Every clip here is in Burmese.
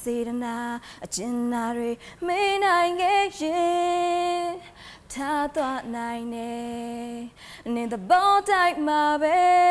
စေတနာအကျဉ်းနာတွေမေးနိုင်ခဲ့ရင်ထားသွားနိုင်တယ်နေသဘောတိုက်မှာပဲ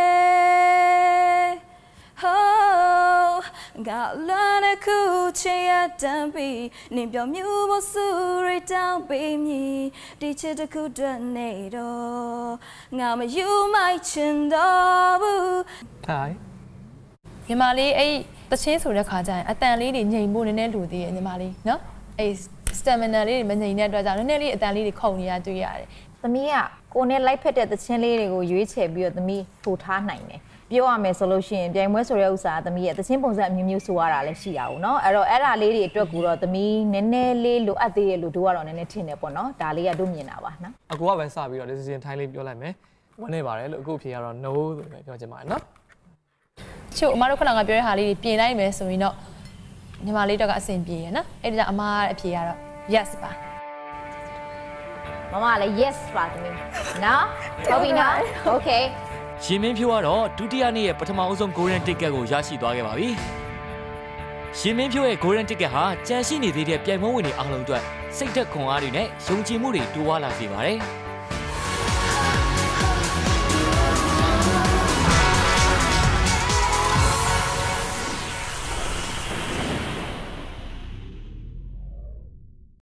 Got learn a cool chair dumpy, name your mule suri down baby, teach it a good tornado. Now you might chin double. Hi. Yamali, the chase of the Kajan, a tan lady named Moon and Eludi in Yamali, no? A stamina lady, Manina, a tan lady conia do ya. The Mia, go near like pet at the chin lady who you each have the me 2 times. ပြောရမယ်ဆိုလို့ရှိရင်ပြိုင်ပွဲဆိုတဲ့ဥစ္စာသမီးရဲ့သချင်းပုံစံအမျိုးမျိုးဆိုရတာလည်းရှိရအောင်เนาะအဲ့တော့အဲ့ဒါလေးတွေအတွက်ကူတော့သမီးနည်းနည်းလေးလိုအပ်သေးရဲ့လို့တို့ကတော့နည်းနည်းထင်တယ်ပေါ့နော်ဒါလေးကတို့မြင်တာပါနော်အကူကပဲစပြီးတော့ decision ထိုင်းလေးပြောလိုက်မယ်ဝင်နေပါတယ်လို့အခုအဖြေကတော့ no ဆိုပဲပြောချင်ပါတယ်နော်ချို့အမတို့ခုနကပြောတဲ့ဟာလေးတွေပြင်လိုက်မယ်ဆိုရင်တော့ညီမလေးတော့ကအဆင်ပြေရနော်အဲ့ဒါကြောင့်အမကအဖြေကတော့ yes ပါမမလည်း yes ပါသမီးနော်ဟုတ်ပြီနော် okay ရှင်မင်းဖြိုးကတော့ဒုတိယနေ့ရဲ့ပထမအဆုံး golden ticket ကိုရရှိသွားခဲ့ပါပြီ။ရှင်မင်းဖြိုးရဲ့ golden ticket ဟာကြံရှိနေသေးတဲ့ပြိုင်ပွဲဝင်တွေအားလုံးအတွက်စိတ်သက်ခွန်အားတွေနဲ့ယုံကြည်မှုတွေတိုးပွားလာစေပါတယ်။